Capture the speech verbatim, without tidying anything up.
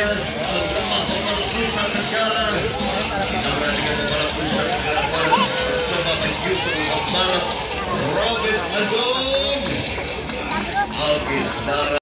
ya, penggemar pembalap Nusa Tenggara. Kita perhatikan pembalap Nusa Tenggara Barat coba menyusul pembalap Robin Agung. Alkis Dara.